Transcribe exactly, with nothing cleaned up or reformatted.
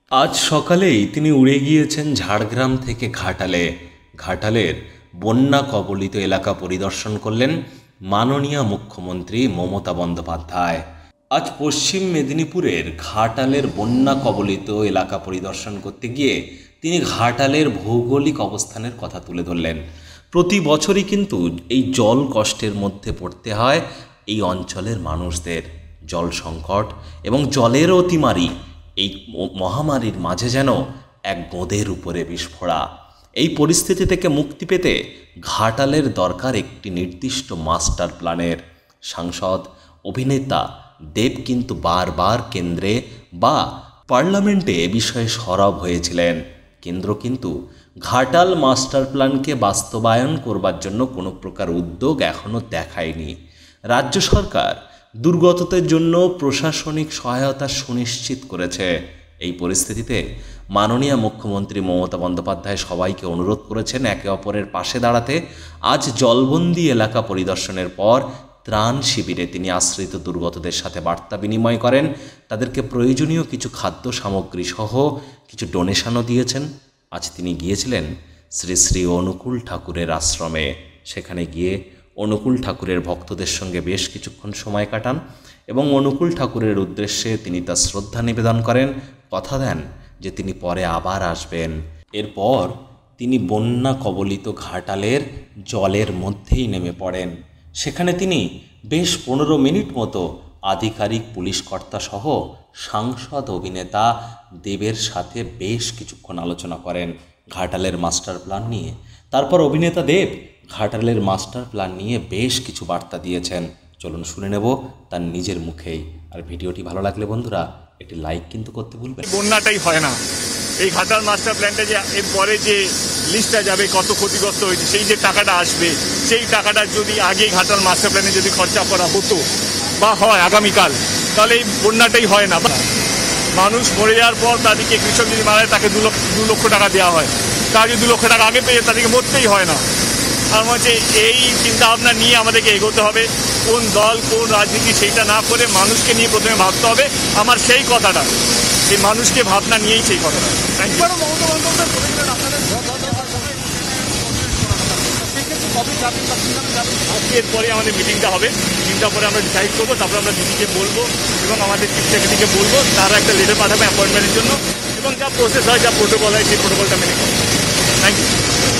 আজ সকালেই তিনি উড়ে গিয়েছেন ঝাড়গ্রাম থেকে ঘাটালে। ঘাটালের বন্যা কবলিত এলাকা পরিদর্শন করলেন মাননীয় মুখ্যমন্ত্রী মমতা বন্দ্যোপাধ্যায়। আজ পশ্চিম মেদিনীপুরের ঘাটালের বন্যা কবলিত এলাকা পরিদর্শন করতে গিয়ে তিনি ঘাটালের ভৌগোলিক অবস্থানের কথা তুলে ধরলেন। প্রতি বছরই কিন্তু এই জল কষ্টের মধ্যে পড়তে হয় এই অঞ্চলের মানুষদের। জল সংকট এবং জলের অতিমারি, এই মহামারীর মাঝে যেন এক গোঁদের উপরে বিস্ফোরা। এই পরিস্থিতি থেকে মুক্তি পেতে ঘাটালের দরকার একটি নির্দিষ্ট মাস্টার প্ল্যানের। সাংসদ অভিনেতা দেব কিন্তু বারবার কেন্দ্রে বা পার্লামেন্টে এ বিষয়ে সরব হয়েছিলেন। কেন্দ্র কিন্তু ঘাটাল মাস্টার প্ল্যানকে বাস্তবায়ন করবার জন্য কোনো প্রকার উদ্যোগ এখনও দেখায়নি। রাজ্য সরকার দুর্গতদের জন্য প্রশাসনিক সহায়তা সুনিশ্চিত করেছে। এই পরিস্থিতিতে মাননীয় মুখ্যমন্ত্রী মমতা বন্দ্যোপাধ্যায় সবাইকে অনুরোধ করেছেন একে অপরের পাশে দাঁড়াতে। আজ জলবন্দি এলাকা পরিদর্শনের পর ত্রাণ শিবিরে তিনি আশ্রিত দুর্গতদের সাথে বার্তা বিনিময় করেন। তাদেরকে প্রয়োজনীয় কিছু খাদ্য সামগ্রী সহ কিছু ডোনেশনও দিয়েছেন। আজ তিনি গিয়েছিলেন শ্রী শ্রী অনুকূল ঠাকুরের আশ্রমে। সেখানে গিয়ে অনুকূল ঠাকুরের ভক্তদের সঙ্গে বেশ কিছুক্ষণ সময় কাটান এবং অনুকূল ঠাকুরের উদ্দেশ্যে তিনি তার শ্রদ্ধা নিবেদন করেন, কথা দেন যে তিনি পরে আবার আসবেন। এরপর তিনি বন্যা কবলিত ঘাটালের জলের মধ্যেই নেমে পড়েন। সেখানে তিনি বেশ পনেরো মিনিট মতো আধিকারিক পুলিশ কর্তা সহ সাংসদ অভিনেতা দেবের সাথে বেশ কিছুক্ষণ আলোচনা করেন ঘাটালের মাস্টার প্ল্যান নিয়ে। তারপর অভিনেতা দেব ঘাটালের মাস্টার প্ল্যান নিয়ে বেশ কিছু বার্তা দিয়েছেন। চলুন শুনে নেব তার নিজের মুখেই। আর ভিডিওটি ভালো লাগলে বন্ধুরা একটি লাইক কিন্তু করতে ভুলবেন। বন্যাটাই হয় না, এই ঘাটাল মাস্টার প্ল্যানটা যে এর পরে যে লিস্টটা যাবে কত ক্ষতিগ্রস্ত হয়েছে, সেই যে টাকাটা আসবে, সেই টাকাটা যদি আগে ঘাটাল মাস্টার প্ল্যানে যদি খরচা করা হতো বা হয় আগামীকাল, তাহলে এই বন্যাটাই হয় না। মানুষ মরে যাওয়ার পর তাদেরকে, কৃষক যদি মারা যায় তাকে দু লক্ষ দু লক্ষ টাকা দেওয়া হয়, তার যদি দু লক্ষ টাকা আগে পেয়ে তাদেরকে মরতেই হয় না। আর হচ্ছে এই চিন্তা ভাবনা নিয়ে আমাদেরকে এগোতে হবে। কোন দল কোন রাজনীতি সেইটা না করে মানুষকে নিয়ে প্রথমে ভাবতে হবে। আমার সেই কথাটা, সেই মানুষকে ভাবনা নিয়েই সেই কথাটা। আজকের পরে আমাদের মিটিংটা হবে, মিটিংটা পরে আমরা ডিসাইড করবো, তারপরে আমরা দিদিকে বলবো এবং আমাদের চিফ সেক্রেটারিকে বলবো, তারা একটা লেটার পাঠাবে অ্যাপয়েন্টমেন্টের জন্য এবং যা প্রসেস হয়, যা প্রোটোকল হয় সেই প্রোটোকলটা মেনে করবো। Thank you.